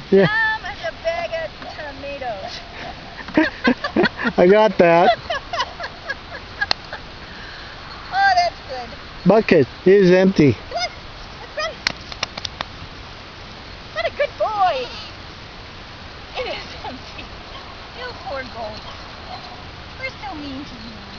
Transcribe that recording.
Yeah. Mom has a bag of tomatoes. I got that. Oh, that's good. Bucket is empty. Come on, let's run. What a good boy. It is empty. You poor goat. We're so mean to you.